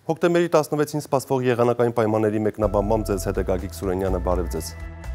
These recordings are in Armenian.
Հոկտեմբերի 16-ին սպասվող եղանակային պայմանների մեկնաբանմամբ ձեզ հետ է Գագիկ Սուրենյանը, բարև ձեզ։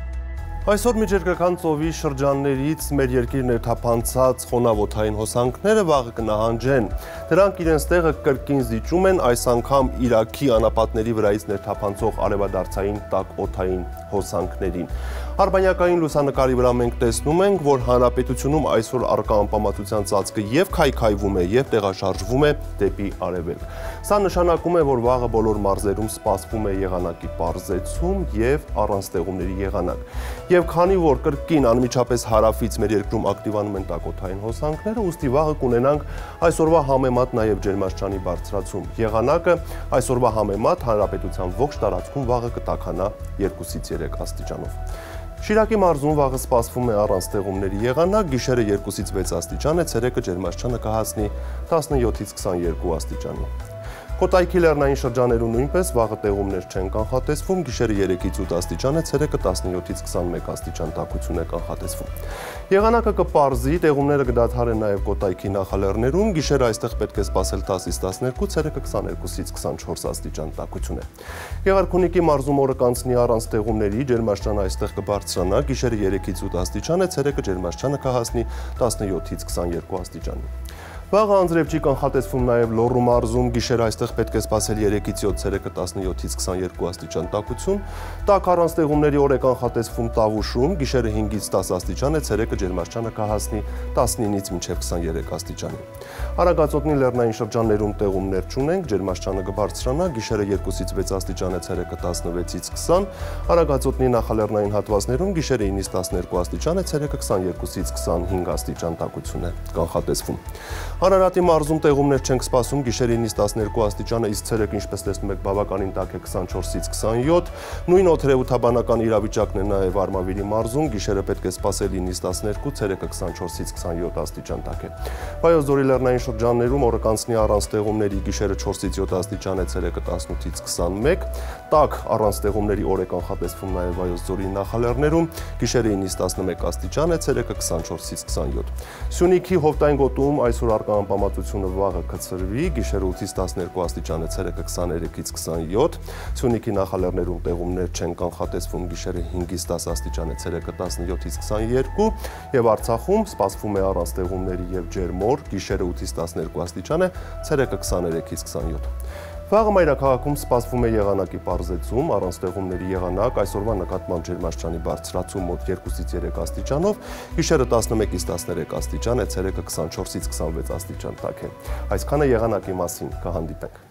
Այսօր միջերկրական ծովի շրջաններից մեր երկիր ներթափանցած խոնավոթային հոսանքները վաղը կնահանջեն։ Դրանք իրենց տեղը կրկին զիջում են այս անգամ Իրաքի անապատների վրայից ներթափանցող արևադարձային տաք օդային հոսանքներին։ Արբանյակային լուսանկարի վրա մենք տեսնում ենք, որ հանրապետությունում այսօր առկա անպամատության ծածկը եւ քայքայվում է եւ տեղաշարժվում է դեպի արևելք։ Սա նշանակում է, որ վաղը բոլոր մարզերում սպասվում է եղանակի պարզեցում եւ առանց տեղումների եղանակ։ Եվ քանի որ կրկին անմիջապես հարավից մեր երկրում ակտիվանում են տաքօդային հոսանքները, ուստի վաղը կունենանք այսօրվա համեմատ նաև ջերմաստիճանի բարձրացում։ Եղանակը այսօրվա համեմատ հանրապետության ողջ տարածքում վաղը կտաքանա 2-ից 3 աստիճանով։ Շիրակի մարզում վաղը սպասվում է առանց տեղումների եղանակ, գիշերը 2-ից 6 աստիճան է, ցերեկը ջերմաստիճանը կհասնի 17-ից 22 աստիճանի։ Կոտայքի լեռնային շրջաներում նույնպես վաղը տեղումներ չեն կանխատեսվում, գիշերը 3-ից 8 աստիճան է, ցերեկը 17-ից 21 աստիճան տաքություն է կանխատեսվում։ Եղանակը կպարզի, տեղումները կդադարեն նաև Կոտայքի նախալեռներում, գիշերը այստեղ պետք է սպասել 10-ից 12, ցերեկը 22-ից 24 աստիճան տաքություն է։ Գեղարքունիքի մարզում օրը կանցնի առանց տեղումների, ջերմաստիճանը այստեղ կբարձրանա, գիշերը 3-ից 8 աստիճան է, ցերեկը ջերմաստիճանը կհասնի 17-ից 22 աստիճանի։ Վաղը անձրև չի կանխատեսվում նաև Լոռու մարզում, գիշերը այստեղ պետք է սպասել 3-ից 7, ցերեկը 17-ից 22 աստիճան տաքություն, տաք առանց տեղումների օր է կանխատեսվում Տավուշում, գիշերը 5-ից 10 աստիճան է, ցերեկը ջերմաստիճանը կհասնի 19-ից մինչև 23 աստիճանի։ Արագածոտնի լեռնային շրջաններում տեղումներ չունենք, ջերմաստիճանը կբարձրանա, գիշերը 2-ից 6 աստիճան է, ցերեկը 16-ից 20, Արագածոտնի նախալեռնային հատվածներում գիշերը 9-ից 12 աստիճան է, ցերեկը 22-ից 25 աստիճան տաքություն է կանխատեսվում։ Արարատի մարզում տեղումներ չենք սպասում, գիշերը 9-ից 12 աստիճանը, իսկ ցերեկը, ինչպես տեսնում եք, բավականին տաք է 24-ից 27, նույն օդերևութաբանական իրավիճակն է նաև Արմավիրի մարզում, գիշերը պետք է սպասել 9-ից 12, ցերեկը 24-ից 27 աստիճան տաք է։ Վայոց ձորի լեռնային շրջաններում օրը կանցնի առանց տեղումների, գիշերը 4-ից 7 աստիճան է, ցերեկը 18-ից 21, տաք առանց տեղումների օր է կանխատեսվում նաև Վայոց ձորի նախալեռներում, գիշերը 9-ից 11 աստիճան է, ցերեկը 24-ից 27։ Սյունիքի Հովտային գոտում այսօր առկա անպամատությունը վաղը կցրվի, գիշերը 8-ից 12 աստիճան է, ցերեկը 23-ից 27, Սյունիքի նախալեռներում տեղումներ չեն կանխատեսվում, գիշերը 5-ից 10 աստիճան է, ցերեկը 17-ից 22 եւ Արցախում սպասվում է առանց տեղումների եւ ջերմօր, գիշերը 8-ից 12 աստիճան է, ցերեկը 23-ից 27։ Վաղը մայրաքաղաքում սպասվում է եղանակի պարզեցում, առանց տեղումների եղանակ, այսօրվա նկատմամբ ջերմաստիճանի բարձրացում մոտ 2-ից 3 աստիճանով, գիշերը 11-ից 13 աստիճան է, ցերեկը 24-ից 26 աստիճան տաք է։ Այսքանը եղանակի մասին, կհանդիպենք։